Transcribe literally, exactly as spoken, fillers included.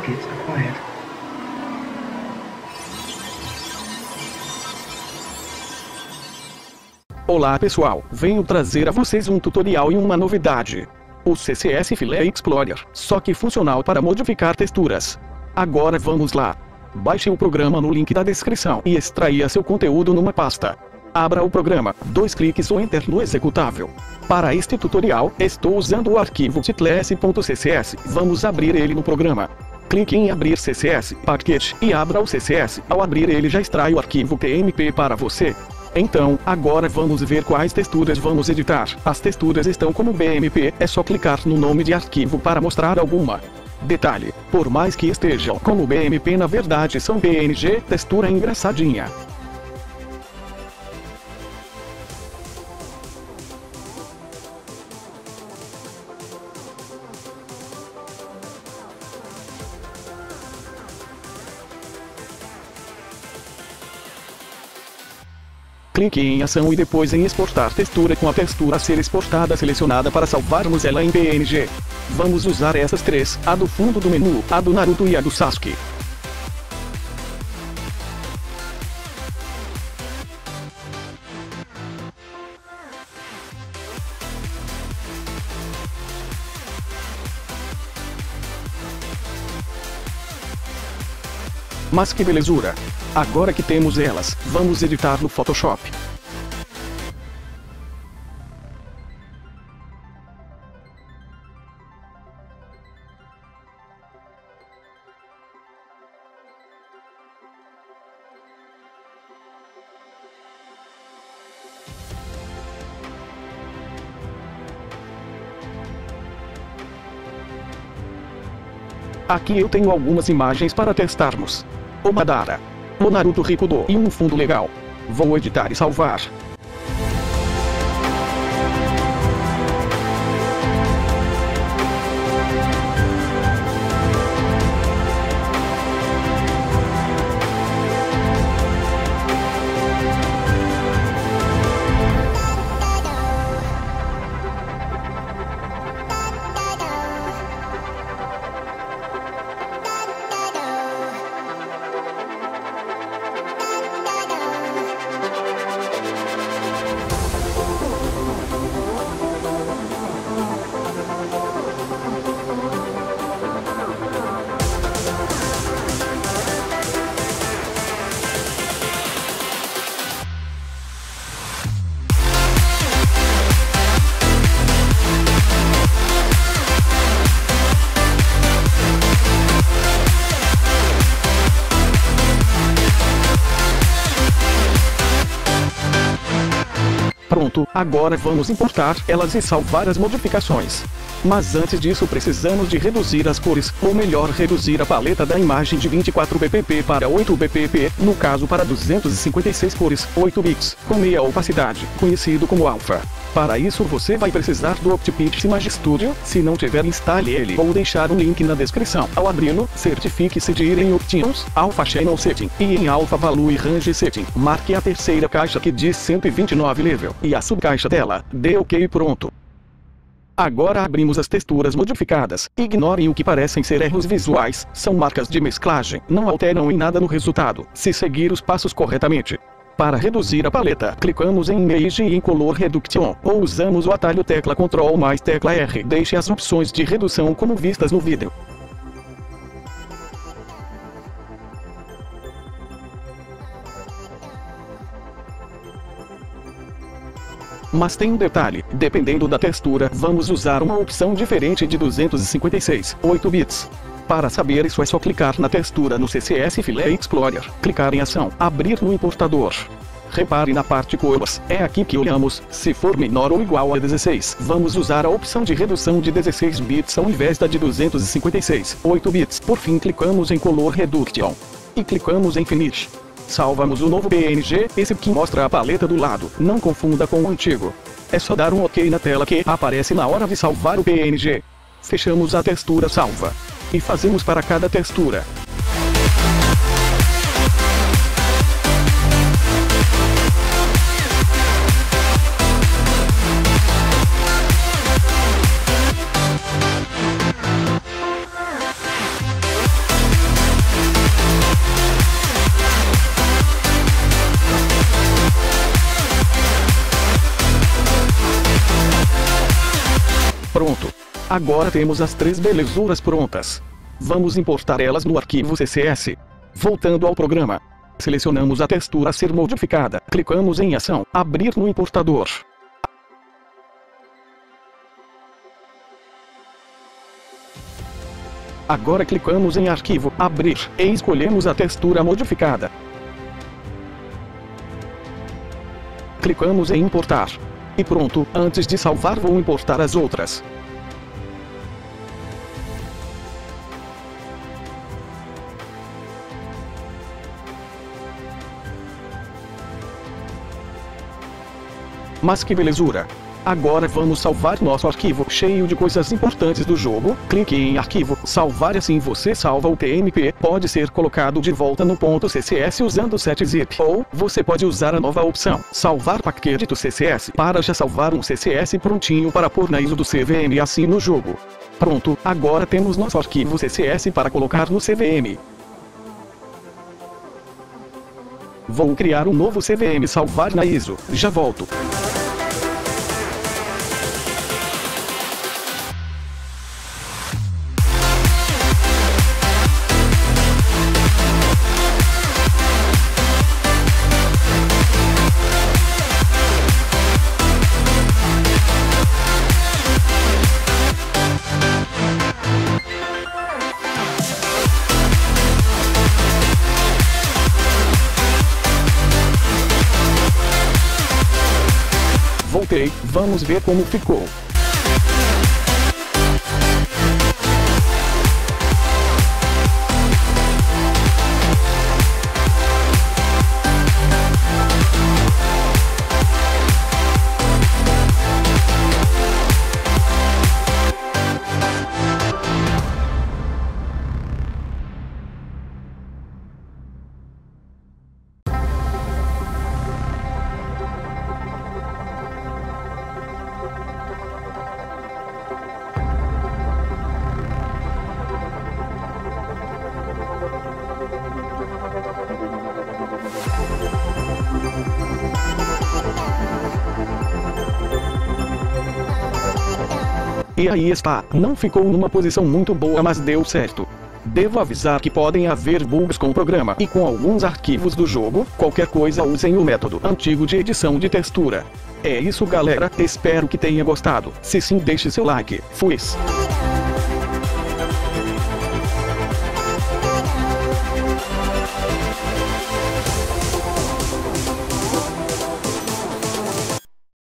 Package acquired. Olá pessoal, venho trazer a vocês um tutorial e uma novidade. O C C S Filé Explorer, só que funcional para modificar texturas. Agora vamos lá. Baixe o programa no link da descrição e extraia seu conteúdo numa pasta. Abra o programa, dois cliques ou Enter no executável. Para este tutorial, estou usando o arquivo titless.ccs. Vamos abrir ele no programa. Clique em Abrir C C S Package e abra o C C S. Ao abrir ele já extrai o arquivo T M P para você. Então, agora vamos ver quais texturas vamos editar. As texturas estão como B M P, é só clicar no nome de arquivo para mostrar alguma. Detalhe, por mais que estejam como B M P na verdade são P N G, textura engraçadinha. Clique em ação e depois em exportar textura com a textura a ser exportada selecionada para salvarmos ela em P N G. Vamos usar essas três, a do fundo do menu, a do Naruto e a do Sasuke. Mas que belezura! Agora que temos elas, vamos editar no Photoshop. Aqui eu tenho algumas imagens para testarmos. O Madara, o Naruto Rikudo e um fundo legal. Vou editar e salvar. Pronto, agora vamos importar elas e salvar as modificações. Mas antes disso precisamos de reduzir as cores, ou melhor reduzir a paleta da imagem de vinte e quatro p p p para oito p p p, no caso para duzentos e cinquenta e seis cores, oito bits, com meia opacidade, conhecido como alpha. Para isso você vai precisar do Optipix Image Studio, se não tiver instale ele. Vou deixar um link na descrição. Ao abri-lo, certifique-se de ir em Options, Alpha Channel Setting, e em Alpha Value Range Setting, marque a terceira caixa que diz cento e vinte e nove Level, e a subcaixa dela, dê OK e pronto. Agora abrimos as texturas modificadas. Ignorem o que parecem ser erros visuais, são marcas de mesclagem, não alteram em nada no resultado, se seguir os passos corretamente. Para reduzir a paleta, clicamos em Image e em Color Reduction, ou usamos o atalho tecla Ctrl mais tecla R. Deixe as opções de redução como vistas no vídeo. Mas tem um detalhe, dependendo da textura, vamos usar uma opção diferente de duzentos e cinquenta e seis, oito bits. Para saber isso é só clicar na textura no C C S Filé Explorer, clicar em ação, abrir no importador. Repare na parte cores, é aqui que olhamos, se for menor ou igual a dezesseis, vamos usar a opção de redução de dezesseis bits ao invés da de duzentos e cinquenta e seis, oito bits. Por fim clicamos em Color Reduction. E clicamos em Finish. Salvamos o novo P N G, esse que mostra a paleta do lado, não confunda com o antigo. É só dar um OK na tela que aparece na hora de salvar o P N G. Fechamos a textura salva. E fazemos para cada textura. Agora temos as três belezuras prontas. Vamos importar elas no arquivo C C S. Voltando ao programa. Selecionamos a textura a ser modificada. Clicamos em Ação, Abrir no importador. Agora clicamos em Arquivo, Abrir, e escolhemos a textura modificada. Clicamos em Importar. E pronto, antes de salvar vou importar as outras. Mas que belezura! Agora vamos salvar nosso arquivo cheio de coisas importantes do jogo. Clique em Arquivo, Salvar, assim você salva o T M P. Pode ser colocado de volta no ponto C C S usando sete zip. Ou, você pode usar a nova opção, Salvar Paquete do C C S, para já salvar um C C S prontinho para pôr na I S O do C V M assim no jogo. Pronto, agora temos nosso arquivo C C S para colocar no C V M. Vou criar um novo C V M e salvar na I S O. Já volto. Voltei, vamos ver como ficou. E aí está, não ficou numa posição muito boa, mas deu certo. Devo avisar que podem haver bugs com o programa e com alguns arquivos do jogo. Qualquer coisa usem o método antigo de edição de textura. É isso galera, espero que tenha gostado. Se sim, deixe seu like. Fui.